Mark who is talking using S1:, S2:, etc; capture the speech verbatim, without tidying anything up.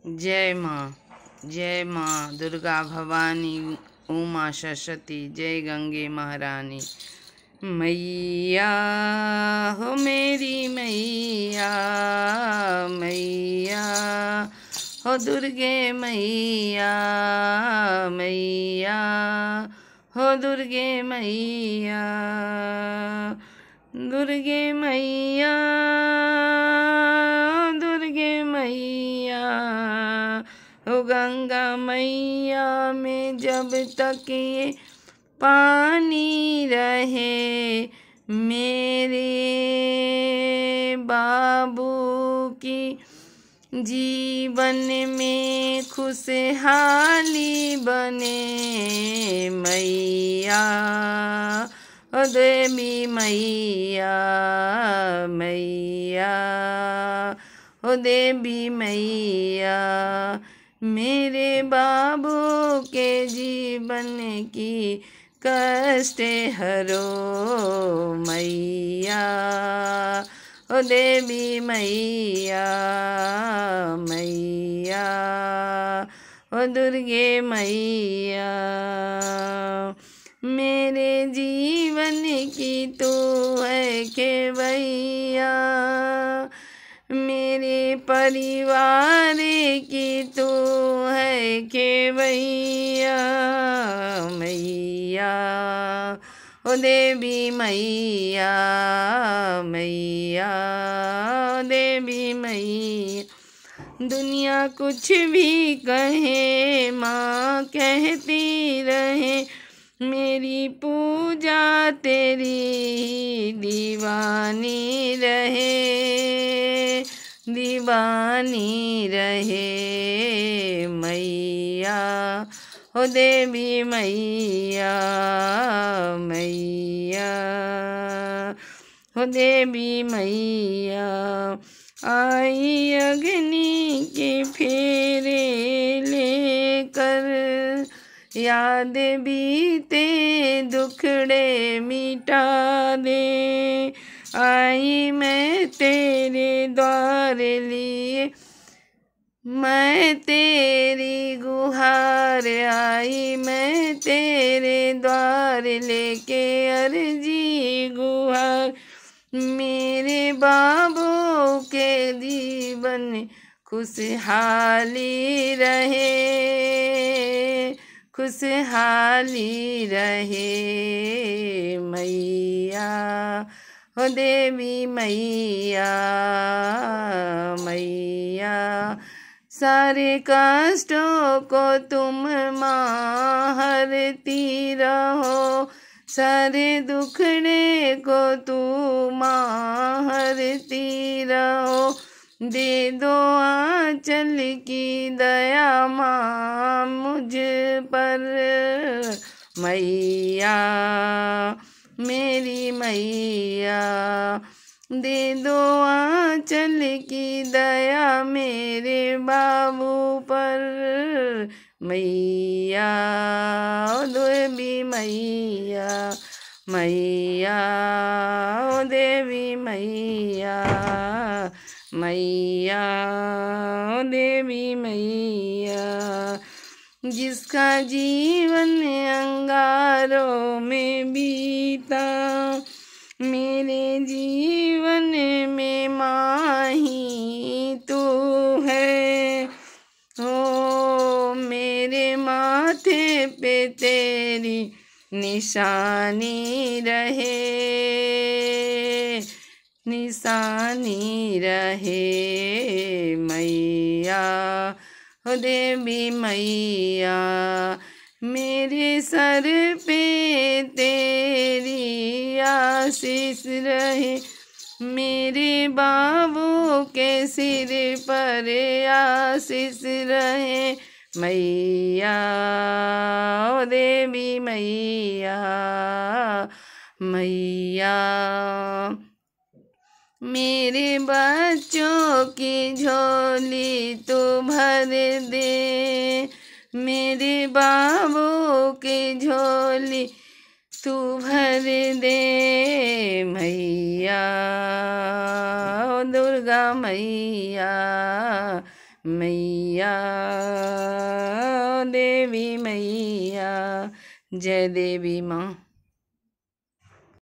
S1: जय माँ। जय माँ दुर्गा भवानी उमा सरस्वती। जय गंगे महारानी। मैया हो मेरी मैया, मैया हो दुर्गे मैया, मैया हो दुर्गे मैया, दुर्गे मैया, दुर्गे मैया हो गंगा मैया में जब तक ये पानी रहे, मेरे बाबू की जीवन में खुशहाली बने। मैया ओ देवी मैया, मैया ओ देवी मैया, मेरे बाबू के जीवन की कष्ट हरो। मैया ओ देवी मैया, मैया ओ दुर्गे मैया, मेरे जीवन की तू है खेवैया, मेरे परिवार की तू है खेवैया। मैया ओ देवी मैया, मैया ओ देवी मैया, दुनिया कुछ भी कहे माँ कहती रहे, मेरी पूजा तेरी दीवानी रहे, दीवानी रहे। मैया ओ देवी मैया, मैया ओ देवी मैया, आई अग्नि के फेरे लेकर, याद बीते दुखड़े मिटा दे। आई मैं तेरे द्वार लिए, मैं तेरी गुहार आई, मैं तेरे द्वार लेके अर्जी गुहार, मेरे बाबू के जीवन खुशहाली रहे, खुशहाली रहे। मैया ओ देवी मैया, मैया सारे कष्टों को तुम माँ हरती रहो, सारे दुखड़े को तू माँ हरती रहो। दे दो आंचल की दया माँ मुझ पर, मैया मेरी मैया, दे दो आंचल की दया मेरे बाबू पर। मैया ओ देवी मैया, मैया ओ देवी मैया, मैया ओ देवी मैया, जिसका जीवन अंगारों में बीता, मेरे जीवन में माँ ही तू है। ओ मेरे माथे पे तेरी निशानी रहे, निशानी रहे। मैया ओ देवी मैया, मेरे सर पे तेरी आशीष रहे, मेरे बाबू के सिर पर आशीष रहे। मैया ओ देवी मैया, मैया मेरे बच्चों की झोली तू भर दे, मेरे बाबू की झोली तू भर दे। मैया ओ दुर्गा मैया, मैया देवी मैया, जय देवी माँ।